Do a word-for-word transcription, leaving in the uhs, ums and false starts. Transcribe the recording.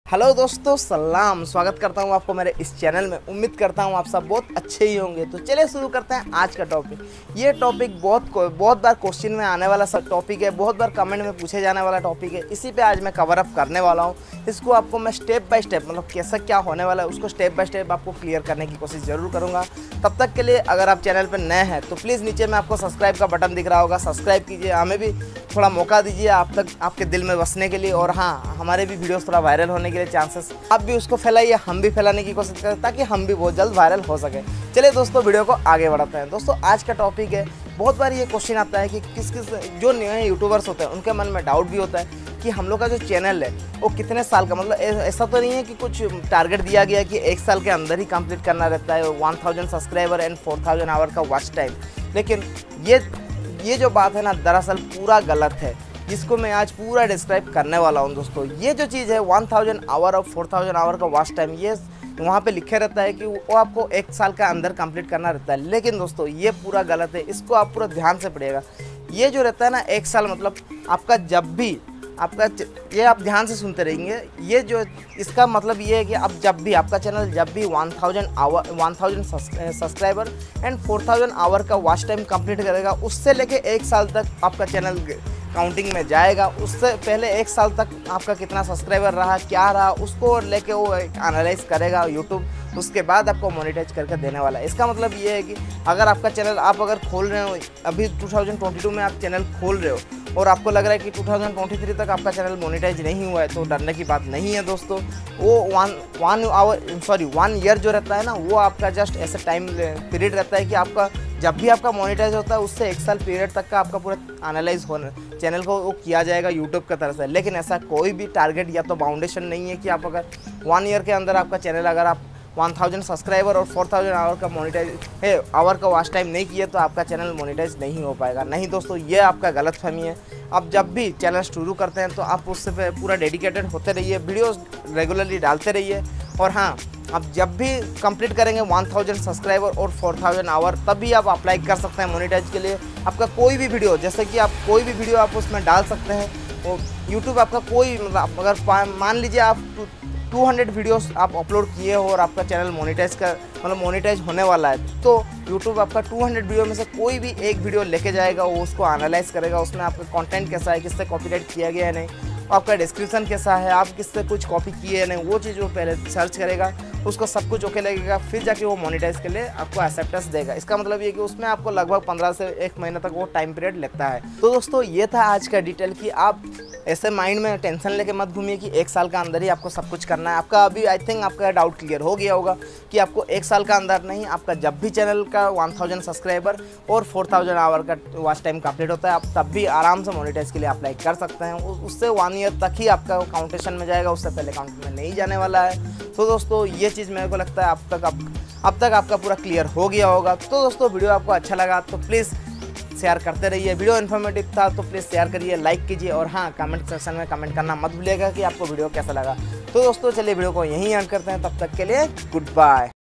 Hello दोस्तों, सलाम। स्वागत करता हूं आपको मेरे इस चैनल में। उम्मीद करता हूं आप सब बहुत अच्छे ही होंगे। तो चलिए शुरू करते हैं आज का टॉपिक। ये टॉपिक बहुत बहुत बार क्वेश्चन में आने वाला सब टॉपिक है, बहुत बार कमेंट में पूछे जाने वाला टॉपिक है। इसी पे आज मैं कवर अप करने वाला हूं। इसको आपको मैं स्टेप बाय स्टेप, मतलब कैसा क्या होने वाला है उसको स्टेप बाय स्टेप आपको क्लियर करने की कोशिश ज़रूर करूँगा। तब तक के लिए अगर आप चैनल पर नए हैं तो प्लीज़ नीचे में आपको सब्सक्राइब का बटन दिख रहा होगा, सब्सक्राइब कीजिए। हमें भी थोड़ा मौका दीजिए आप तक आपके दिल में बसने के लिए, और हाँ, हमारे भी वीडियोस थोड़ा वायरल होने के लिए चांसेस, आप भी उसको फैलाइए, हम भी फैलाने की कोशिश करें ताकि हम भी बहुत जल्द वायरल हो सके। चलिए दोस्तों, वीडियो को आगे बढ़ाते हैं। दोस्तों आज का टॉपिक है, बहुत बार ये क्वेश्चन आता है कि किस किस जो नए यूट्यूबर्स होते हैं उनके मन में डाउट भी होता है कि हम लोग का जो चैनल है वो कितने साल का, मतलब ऐसा तो नहीं है कि कुछ टारगेट दिया गया कि एक साल के अंदर ही कंप्लीट करना रहता है one thousand subscriber and four thousand hour का वॉच टाइम। लेकिन ये ये जो बात है ना, दरअसल पूरा गलत है, जिसको मैं आज पूरा डिस्क्राइब करने वाला हूं। दोस्तों ये जो चीज़ है वन थाउजेंड आवर और फोर थाउजेंड आवर का वॉच टाइम, ये वहाँ पे लिखे रहता है कि वो आपको एक साल का अंदर कंप्लीट करना रहता है। लेकिन दोस्तों ये पूरा गलत है, इसको आप पूरा ध्यान से पढ़िएगा। ये जो रहता है ना एक साल, मतलब आपका जब भी आपका, ये आप ध्यान से सुनते रहेंगे, ये जो इसका मतलब ये है कि आप जब भी आपका चैनल जब भी one thousand hour one thousand subscriber and four thousand hour का वॉच टाइम कंप्लीट करेगा, उससे लेके एक साल तक आपका चैनल काउंटिंग में जाएगा। उससे पहले एक साल तक आपका कितना सब्सक्राइबर रहा, क्या रहा, उसको लेके वो एनालाइज करेगा यूट्यूब। उसके बाद आपको मोनेटाइज करके देने वाला है। इसका मतलब ये है कि अगर आपका चैनल आप अगर खोल रहे हो, अभी टू थाउजेंड ट्वेंटी टू में आप चैनल खोल रहे हो और आपको लग रहा है कि टू थाउजेंड ट्वेंटी थ्री तक आपका चैनल मोनेटाइज नहीं हुआ है, तो डरने की बात नहीं है दोस्तों। वो one one hour sorry one year जो रहता है ना, वो आपका जस्ट ऐसा टाइम पीरियड रहता है कि आपका जब भी आपका मोनेटाइज होता है उससे एक साल पीरियड तक का आपका पूरा एनालाइज होना चैनल को वो किया जाएगा यूट्यूब की तरफ से। लेकिन ऐसा कोई भी टारगेट या तो बाउंडेशन नहीं है कि आप अगर वन ईयर के अंदर आपका चैनल अगर आप वन थाउजेंड सब्सक्राइबर और फोर थाउजेंड आवर का मोनेटाइज है आवर का वॉच टाइम नहीं किए तो आपका चैनल मोनेटाइज नहीं हो पाएगा। नहीं दोस्तों, ये आपका गलत फहमी है। आप जब भी चैनल शुरू करते हैं तो आप उससे पूरा डेडिकेटेड होते रहिए, वीडियोस रेगुलरली डालते रहिए। और हाँ, आप जब भी कंप्लीट करेंगे वन थाउजेंड सब्सक्राइबर और फोर थाउजेंड आवर, तभी आप अप्लाई कर सकते हैं मोनेटाइज के लिए। आपका कोई भी वीडियो, जैसे कि आप कोई भी वीडियो आप उसमें डाल सकते हैं, वो यूट्यूब आपका कोई, मतलब अगर मान लीजिए आप टू हंड्रेड वीडियोस आप अपलोड किए हो और आपका चैनल मोनेटाइज का मतलब मोनेटाइज होने वाला है, तो यूट्यूब आपका टू हंड्रेड वीडियो में से कोई भी एक वीडियो लेके जाएगा, वो उसको एनालाइज करेगा, उसमें आपका कंटेंट कैसा है, किससे कॉपीराइट किया गया है नहीं, आपका डिस्क्रिप्शन कैसा है, आप किससे कुछ कॉपी किए है नहीं, वो चीज़ वो पहले सर्च करेगा, उसको सब कुछ ओके लगेगा, फिर जाके वो मोनेटाइज के लिए आपको एक्सेप्टेंस देगा। इसका मतलब ये कि उसमें आपको लगभग पंद्रह से एक महीना तक वो टाइम पीरियड लगता है। तो दोस्तों ये था आज का डिटेल कि आप ऐसे माइंड में टेंशन लेके मत घूमिए कि एक साल का अंदर ही आपको सब कुछ करना है। आपका अभी आई थिंक आपका डाउट क्लियर हो गया होगा कि आपको एक साल का अंदर नहीं, आपका जब भी चैनल का वन थाउजेंड सब्सक्राइबर और फोर थाउजेंड आवर का वॉच टाइम कंप्लीट होता है, आप तब भी आराम से मोनेटाइज के लिए अप्लाई कर सकते हैं। उससे वन ईयर तक ही आपका काउंटेशन में जाएगा, उससे पहले काउंट में नहीं जाने वाला है। तो दोस्तों ये चीज़ मेरे को लगता है अब तक आप अब तक आपका पूरा क्लियर हो गया होगा। तो दोस्तों वीडियो आपको अच्छा लगा तो प्लीज़ शेयर करते रहिए। वीडियो इन्फॉर्मेटिव था तो प्लीज़ शेयर करिए, लाइक कीजिए, और हाँ, कमेंट सेक्शन में कमेंट करना मत भूलिएगा कि आपको वीडियो कैसा लगा। तो दोस्तों चलिए वीडियो को यहीं एंड करते हैं, तब तक के लिए गुड बाय।